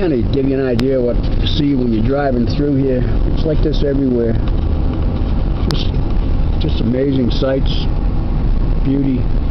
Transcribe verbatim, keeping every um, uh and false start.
kind of give you an idea what to see when you're driving through here. It's like this everywhere. Just, just amazing sights, beauty.